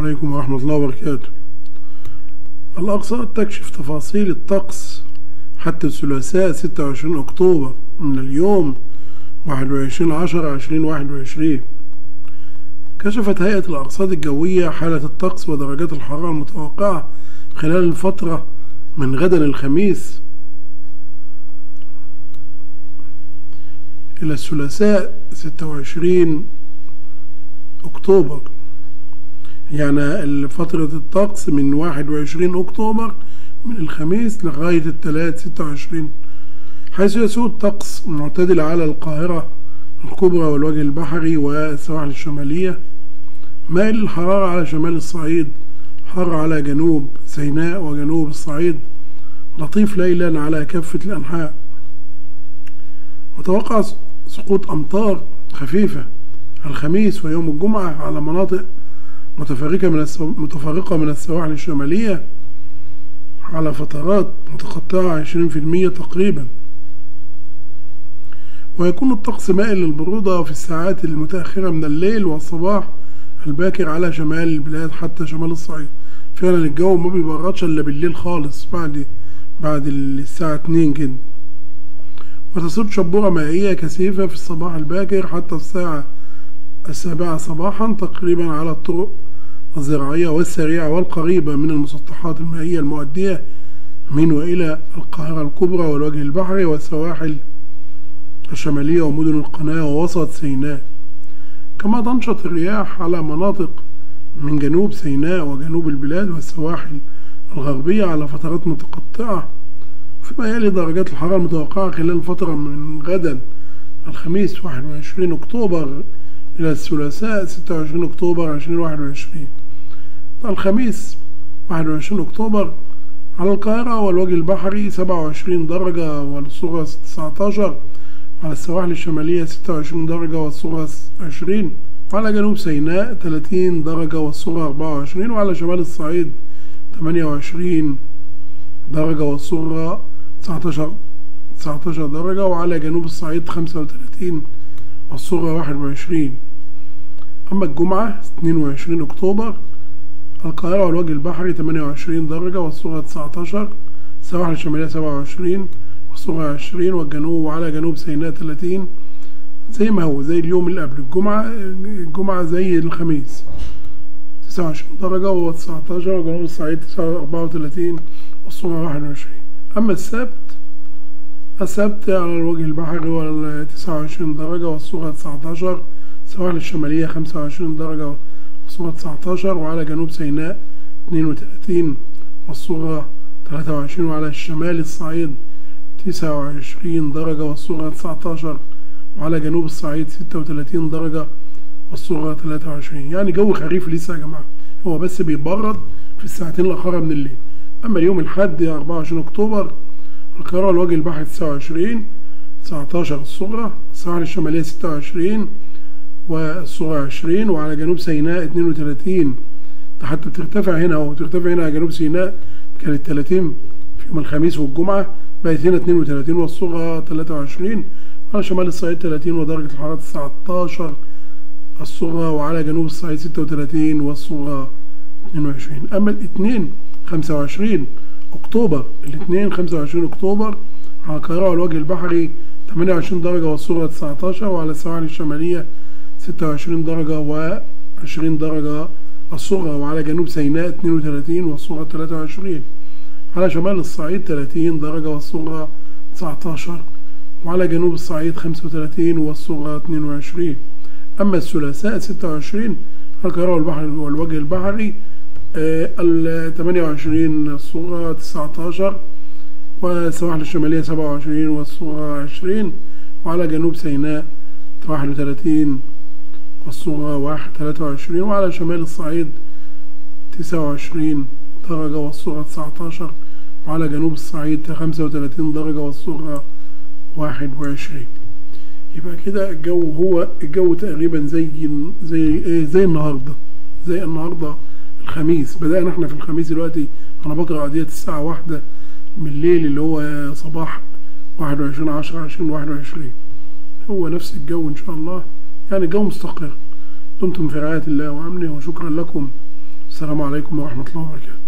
عليكم ورحمة الله وبركاته. الأقصى تكشف تفاصيل الطقس حتى الثلاثاء 26 أكتوبر من اليوم 21/10/2021. كشفت هيئة الأرصاد الجوية حالة الطقس ودرجات الحرارة المتوقعة خلال الفترة من غدا الخميس إلى الثلاثاء 26 أكتوبر، يعني فترة الطقس من 21 أكتوبر من الخميس لغاية الثلاث 26، حيث يسود طقس معتدل على القاهرة الكبرى والوجه البحري والسواحل الشمالية، مائل الحرارة على شمال الصعيد، حر على جنوب سيناء وجنوب الصعيد، لطيف ليلا على كافة الأنحاء. وتوقع سقوط أمطار خفيفة الخميس ويوم الجمعة على مناطق متفرقة من السواحل الشمالية على فترات متقطعة 20% تقريبا. ويكون الطقس مائل للبرودة في الساعات المتأخرة من الليل والصباح الباكر على شمال البلاد حتى شمال الصعيد. فعلا الجو ما بيبردش إلا بالليل خالص بعد الساعة 2 كده. وتسود شبورة مائية كثيفة في الصباح الباكر حتى الساعة 7 صباحا تقريبا على الطرق الزراعية والسريعة والقريبة من المسطحات المائية المؤدية من وإلى القاهرة الكبرى والوجه البحري والسواحل الشمالية ومدن القناة ووسط سيناء. كما تنشط الرياح على مناطق من جنوب سيناء وجنوب البلاد والسواحل الغربية على فترات متقطعة. فيما يلي درجات الحرارة المتوقعة خلال الفترة من غدا الخميس 21 أكتوبر إلى الثلاثاء 26 أكتوبر 2021. الخميس 21 أكتوبر على القاهرة والوجه البحري 27 درجة والصغرى 19، على السواحل الشمالية 26 درجة والصغرى 20، وعلى جنوب سيناء 30 درجة والصغرى 24، وعلى شمال الصعيد 28 درجة والصغرى 19 درجة، وعلى جنوب الصعيد 35 والصغرى 21. أما الجمعة 22 أكتوبر القاهرة والوجه البحري 28 درجة والصغرى 19، السواحل الشمالية 27 والصغرى 20، والجنوب وعلى جنوب سيناء 30 زي ما هو زي اليوم اللي قبل الجمعة زي الخميس 29 درجة و19، وجنوب الصعيد 34 والصغرى 21. أما السبت على الوجه البحري 29 درجة والصغرى 19، السواحل الشمالية 25 درجة والصغرى 19، وعلى جنوب سيناء 32 والصغرى 23، وعلى الشمال الصعيد 29 درجة والصغرى 19، وعلى جنوب الصعيد 36 درجة والصغرى 23. يعني جو خريف لسه يا جماعة، هو بس بيبرد في الساعتين الأخرى من الليل. أما اليوم الأحد 24 أكتوبر القاهرة والوجه البحري 29 19 الصغرى، السواحل الشمالية 26 والصغرى 20، وعلى جنوب سيناء 32. حتى بترتفع هنا على جنوب سيناء كانت 30 في يوم الخميس والجمعة، بقت هنا 32 والصغرى 23، وعلى شمال الصعيد 30 ودرجة الحرارة 19 الصغرى، وعلى جنوب الصعيد 36 والصغرى 22. أما الاثنين 25 أكتوبر على القاهرة والوجه البحري 28 درجة والصغرى 19، وعلى السواحل الشمالية 26 درجة و20 درجة الصغرى، وعلى جنوب سيناء 32 والصغرى 23، على شمال الصعيد 30 درجة والصغرى 19، وعلى جنوب الصعيد 35 والصغرى 22. أما الثلاثاء 26 القاهرة والوجه البحري 28 الصغرى 19، والسواحل الشمالية 27 والصغرى 20، وعلى جنوب سيناء 31 والصغرى 23، وعلى شمال الصعيد 29 درجة والصغرى 19، وعلى جنوب الصعيد 35 درجة والصغرى 21. يبقى كده الجو تقريبا زي النهارده الخميس. بدأنا احنا في الخميس دلوقتي، انا بقرأ قضية الساعة 1 من الليل اللي هو صباح 21/10/2021. هو نفس الجو ان شاء الله، يعني الجو مستقر. دمتم في رعاية الله وأمنه، وشكرا لكم. السلام عليكم ورحمة الله وبركاته.